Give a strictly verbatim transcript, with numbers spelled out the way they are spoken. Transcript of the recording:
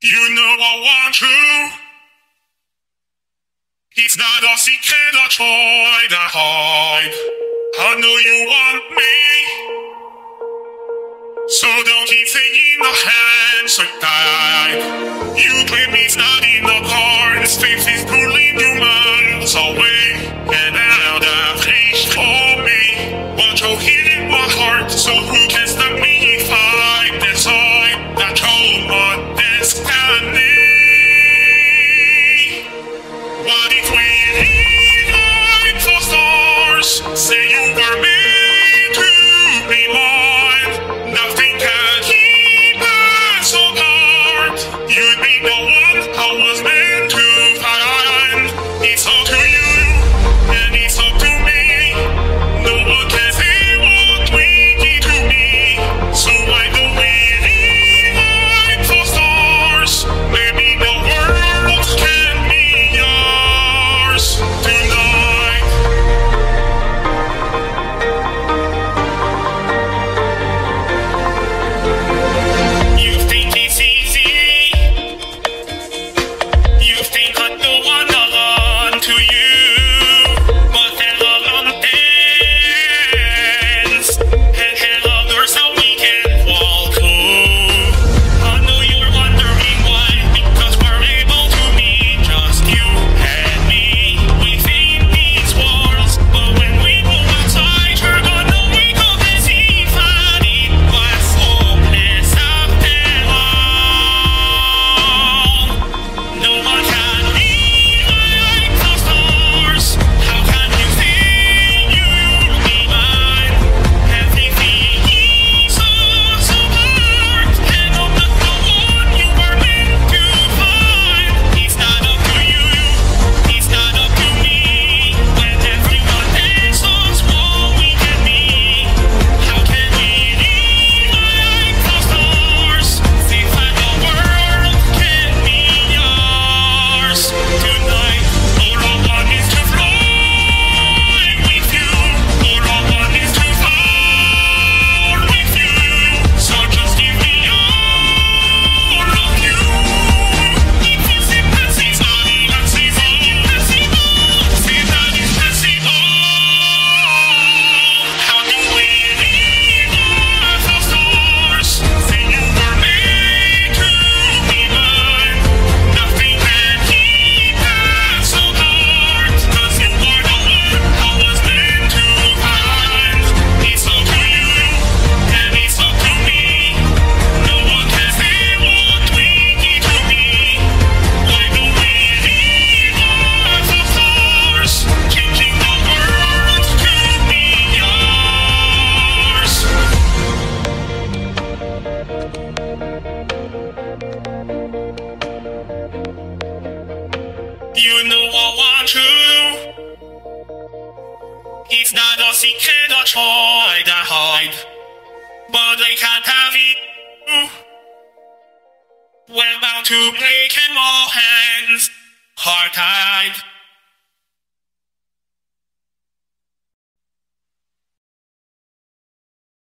You know I want you. It's not a secret I try to hide. I know you want me, so don't keep saying the hands are tied. You claim it's not in the cards, faith is pulling you miles away. And now that reach for me, but you're healing my heart, so who can stop me if I decide that you're not destiny? What if we leave like the stars? Say you were made to be mine. Nothing can keep us apart. You'd be the one I was meant to find. It's up to you, and it's up to me. No one can say what we need to be. So why don't we leave like the stars? Maybe the world can be yours tonight. You think it's easy? You think I don't wanna run to you, but then love ends, and hell others how we can walk through. I know you're wondering why, because we're able to meet just you and me within these walls. But when we go outside, you're gonna wake up and see that it was hopeless after all. No one can leave like the stars. How can you say you'll be mine? Everything is us apart, and I'm not the one you were meant to find. It's not up to you, it's not up to me. When everyone tells us what we can be, how can we leave like the stars? See that the world can be yours tonight. All I want is to fly with you. All I want is to fall with you. So just give me all of you. If it's impossible, let's see that impossible. See that impossible. How do we leave like the stars? Say you were made to be mine. Nothing can keep us apart, 'cause you are the one I was meant to find. It's up to you, and it's up to me. No one can say what we need to be. Why don't we leave like the stars, changing the world to be yours? You know I want you. It's not a secret I try to hide, but I can't have it. We're bound to break in our hands, hard tied.